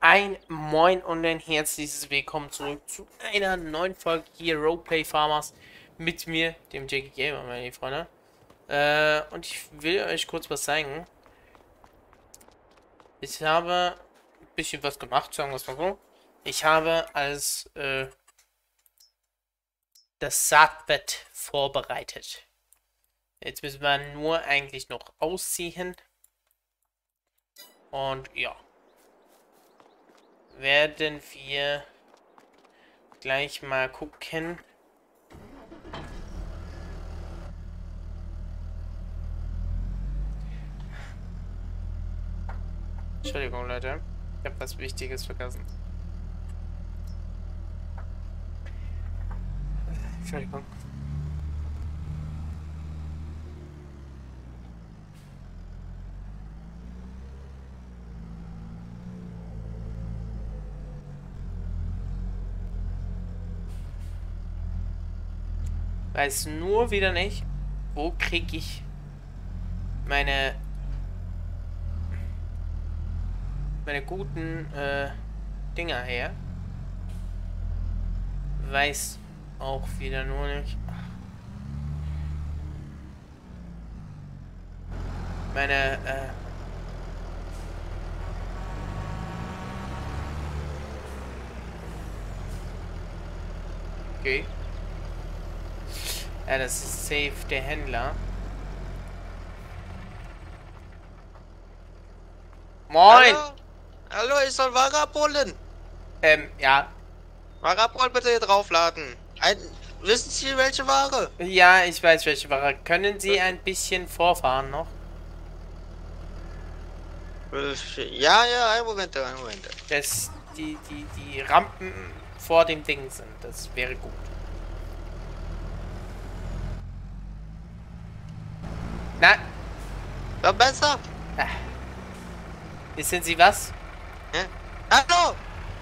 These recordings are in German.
Ein Moin und ein herzliches Willkommen zurück zu einer neuen Folge hier Roleplay Farmers mit mir, dem Jackie Gamer, meine lieben Freunde. Und ich will euch kurz was zeigen. Ich habe ein bisschen was gemacht, sagen wir es mal so. Ich habe das Saatbett vorbereitet. Jetzt müssen wir nur eigentlich noch ausziehen. Und ja. Werden wir gleich mal gucken. Entschuldigung, Leute. Ich habe was Wichtiges vergessen. Entschuldigung. Weiß nur wieder nicht, wo kriege ich meine guten Dinger her. Weiß auch wieder nur nicht. Okay. Ja, das ist safe der Händler. Moin! Hallo? Hallo, ich soll Ware abholen. Ja. Ware abholen bitte hier draufladen. Wissen Sie welche Ware? Ja, ich weiß welche Ware. Können Sie ein bisschen vorfahren noch? Ja, ein Moment, ein Moment. Dass die Rampen vor dem Ding sind. Das wäre gut. Na, War besser? wissen Sie was? Ja? Hallo?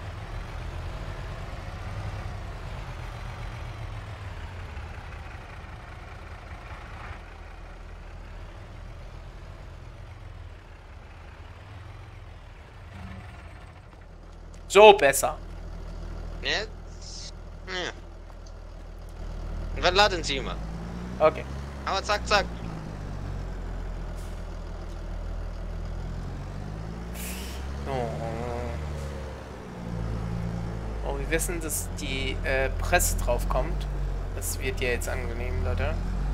So besser. Jetzt? Ja. Und dann laden Sie mal. Okay. Aber zack, zack. Oh. Oh, wir wissen, dass die Presse drauf kommt. Das wird ja jetzt angenehm, Leute.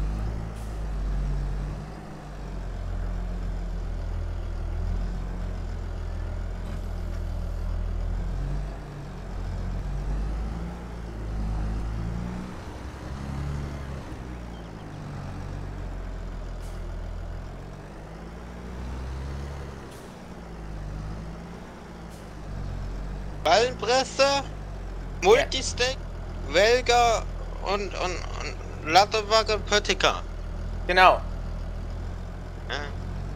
Ballenpresse, Multistack, Welger und Lattewagen Pöttiker. Genau. Ja.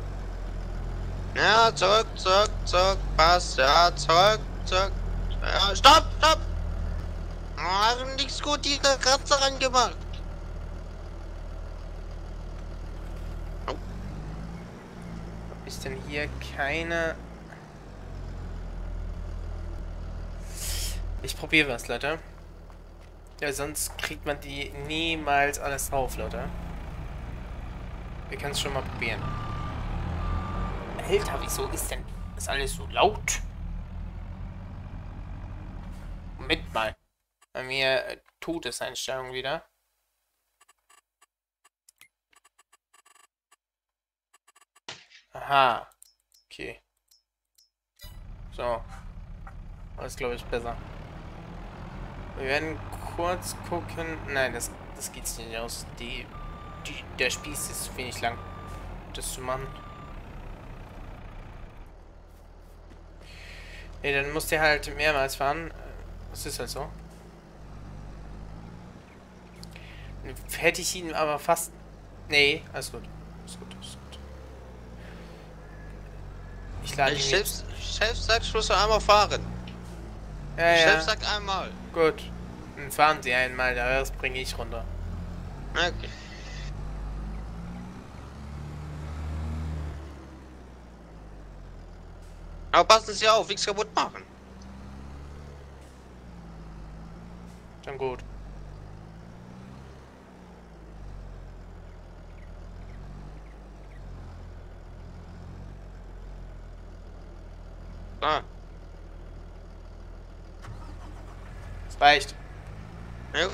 Ja, zurück, passt, ja, zurück. Ja, stopp! Haben nichts gut die Kratzer reingemacht. Ist denn hier keine... Ich probiere was, Leute. Ja, sonst kriegt man die niemals alles drauf, Leute. Wir können es schon mal probieren. Alter, wieso ist denn das alles so laut? Moment mal. Bei mir tut es Einstellung wieder. Aha. Okay. So. Das glaube ich besser. Wir werden kurz gucken. Nein, das geht nicht aus. Der Spieß ist zu wenig lang, das zu machen. Ne, dann muss der halt mehrmals fahren. Das ist halt so. Hätte ich ihn aber fast... Nee, alles gut. Alles gut. Ich lade ihn jetzt. Chef sagt, ich muss noch einmal fahren. Ja, Chef sagt einmal. Gut. Dann fahren Sie einmal, das bringe ich runter. Okay. Aber passen Sie auf, nichts kaputt machen. Dann gut. Ah, Das reicht. ja.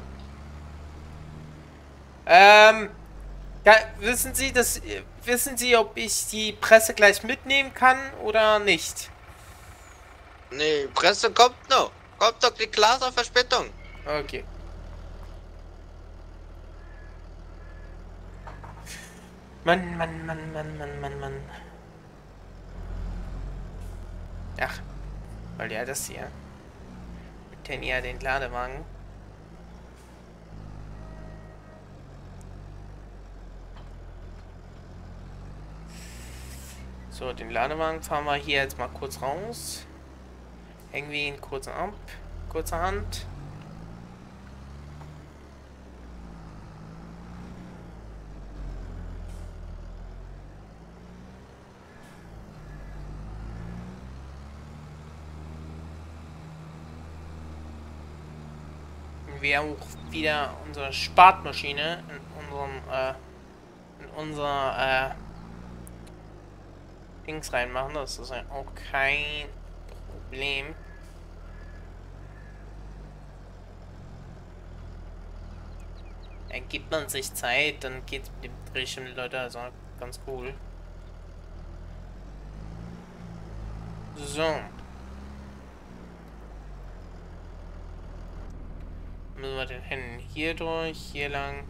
Ja, wissen Sie, ob ich die Presse gleich mitnehmen kann oder nicht? Nee, Presse kommt noch. Kommt doch die klare Verspätung. Okay. Mann, Mann, Mann, Mann, Mann, Mann, Mann. Ach, weil ja das hier. Mit den ja den Ladewagen. So, den Ladewagen fahren wir hier jetzt mal kurz raus. Hängen wir ihn kurz ab. Kurzerhand. Wir haben auch wieder unsere Spartmaschine in unser Dings reinmachen. Das ist ja auch kein Problem. Dann gibt man sich Zeit, dann geht's mit dem Drehchen, Leute, also ganz cool. So. Müssen wir den Händen hier durch, hier lang.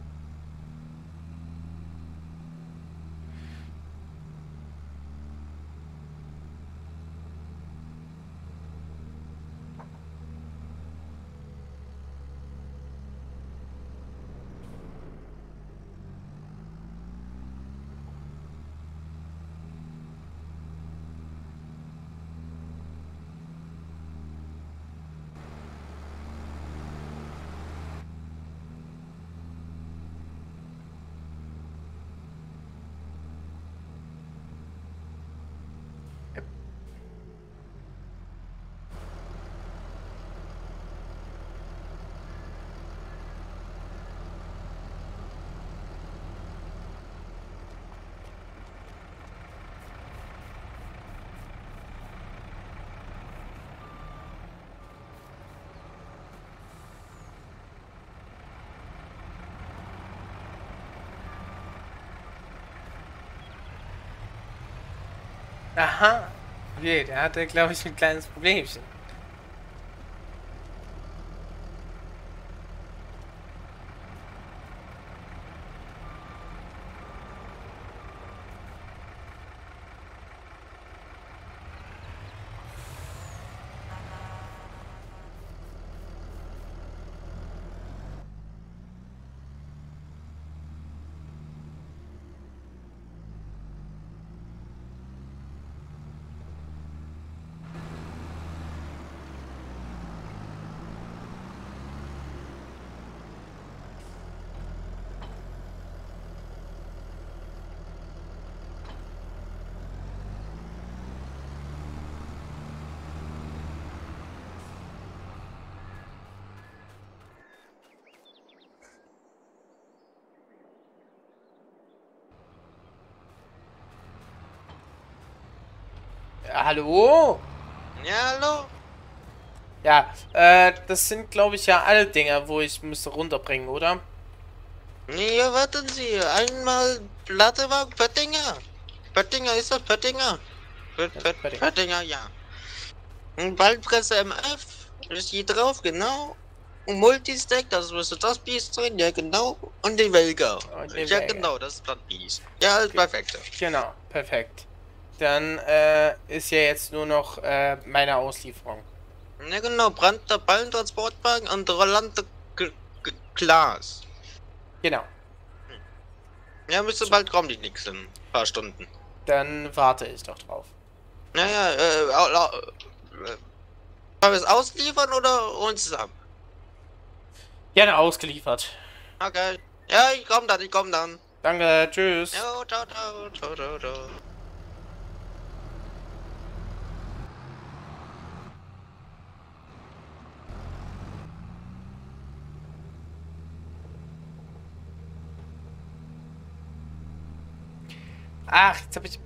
Aha. Okay, der hatte, glaube ich, ein kleines Problemchen. Hallo? Ja, hallo? Ja, das sind, glaube ich, ja alle Dinger, wo ich müsste runterbringen, oder? Nee, warten Sie. Einmal Ladewag Pöttinger. Pöttinger, ist das Pöttinger? Das ist fertig. Pöttinger, ja. Und Ballpresse MF. Ist hier drauf, genau. Und Multistack, das müsste das Biest sein, ja genau. Und die Welga. Und die Ja Welga. genau, das ist das Biest. Ja, ist perfekt. Genau, perfekt. Dann ist ja jetzt nur noch meine Auslieferung. Ja genau, Ballentransportwagen und rollante Glas. Genau. Ja, müsste So. bald kommen, die nächsten paar Stunden. Dann warte ich doch drauf. Naja, sollen wir es ausliefern oder uns ab? Gerne ausgeliefert. Okay. Ja, ich komm dann. Danke, tschüss. Jo, ciao, ciao, ciao, ciao, ciao. Ach,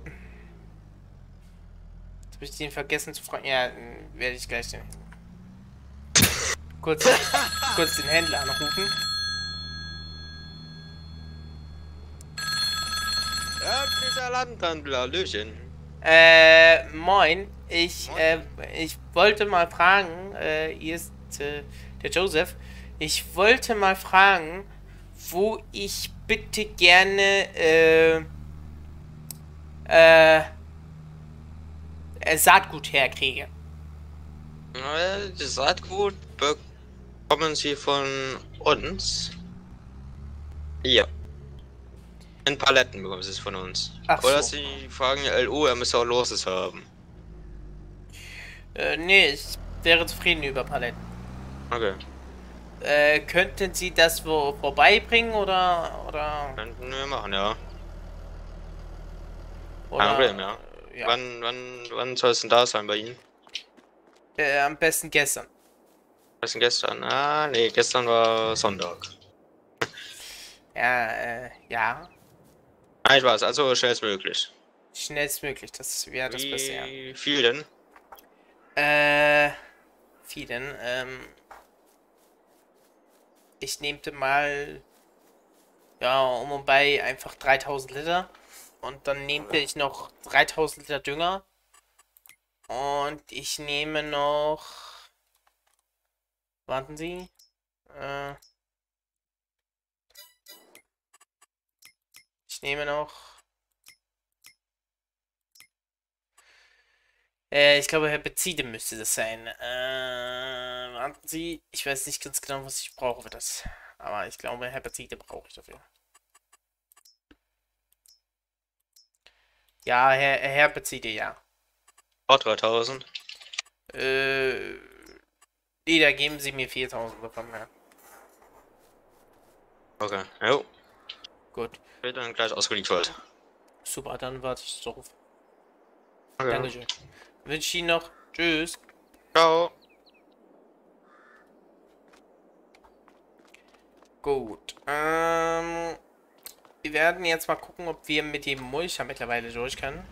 jetzt hab ich den vergessen zu fragen. Ja, werde ich gleich kurz, kurz den Händler anrufen. Örtlicher Landhandel, Hallöchen. Moin. Moin. Ich wollte mal fragen, hier ist der Joseph. Ich wollte mal fragen, wo ich bitte gerne äh, Saatgut herkriege. Das Saatgut bekommen Sie von uns. Ja. In Paletten bekommen Sie es von uns. Ach Oder so. Sie fragen LU, er müsste auch Loses haben. Nee, ich wäre zufrieden über Paletten. Okay. Könnten Sie das wo vorbeibringen oder Könnten wir machen, ja. Kein oder Problem, ja. ja, Wann soll es denn da sein bei Ihnen? am besten gestern. Was denn gestern? Ah, nee, gestern war Sonntag. Ja, ja, Nein, Spaß, also schnellstmöglich. schnellstmöglich. Das wäre das Beste, ja. Wie viel denn? Äh, vielen. Ich nehmte mal, ja, um und bei einfach 3000 Liter. Und dann nehmte ich noch 3000 Liter Dünger. Und ich nehme noch, warten Sie, äh, ich nehme noch, ich glaube Herbizide müsste das sein. Warten Sie, ich weiß nicht ganz genau, was ich brauche für das. Aber ich glaube Herbizide brauche ich dafür. Ja, Herbizide, ja. Auch 3000. Äh, nee, da geben Sie mir 4000 davon, ja. Okay, jo. Gut. Wird dann gleich ausgeliefert. Super, dann warte ich drauf. Okay. Dankeschön. Wünsche ich Ihnen noch. Tschüss. Ciao. Gut. Wir werden jetzt mal gucken, ob wir mit dem Mulcher mittlerweile durch können.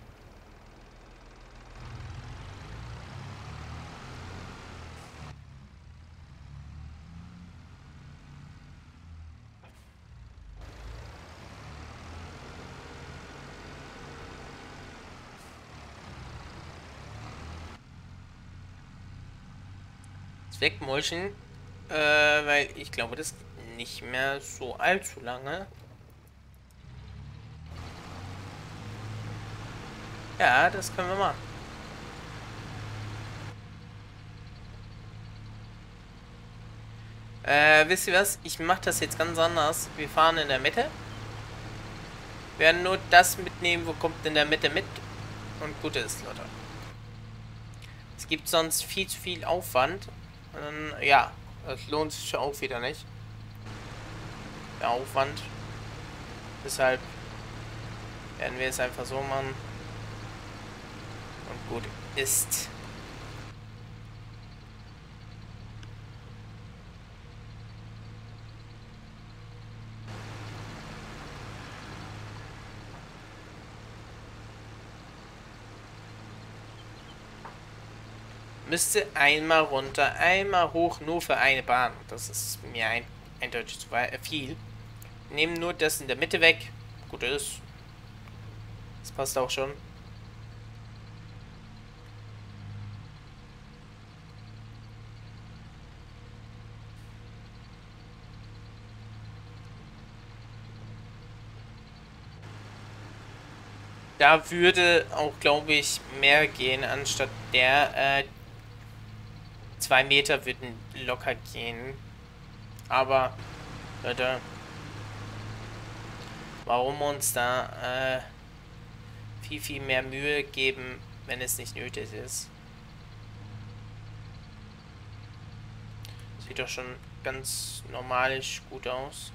Das Wegmulchen. Weil ich glaube, das geht nicht mehr so allzu lange. Ja, das können wir machen. Wisst ihr was? Ich mache das jetzt ganz anders. Wir fahren in der Mitte. Wir werden nur das mitnehmen, wo kommt in der Mitte mit. Und gut ist, Leute. Es gibt sonst viel zu viel Aufwand. Und dann, ja, das lohnt sich auch wieder nicht. Der Aufwand. Deshalb werden wir es einfach so machen. Und gut ist. Müsste einmal runter, einmal hoch, nur für eine Bahn. Das ist mir eindeutig zu viel. Nehmen nur das in der Mitte weg. Gut ist. Das passt auch schon. Da würde auch, glaube ich, mehr gehen, anstatt der 2 Meter würden locker gehen. Aber, Leute, warum uns da viel mehr Mühe geben, wenn es nicht nötig ist? Sieht doch schon ganz normalisch gut aus.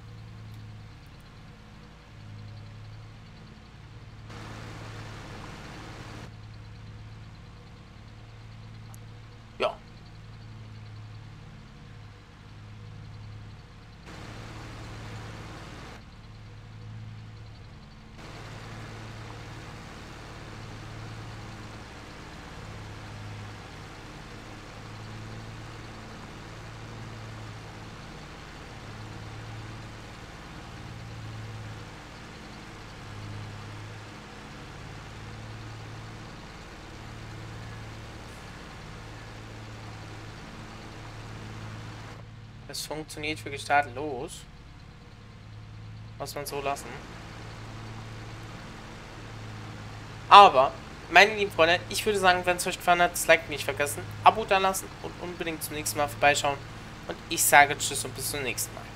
Ja. Es funktioniert wirklich tadellos. Muss man so lassen. Aber, meine lieben Freunde, ich würde sagen, wenn es euch gefallen hat, das Like nicht vergessen, Abo da lassen und unbedingt zum nächsten Mal vorbeischauen. Und ich sage Tschüss und bis zum nächsten Mal.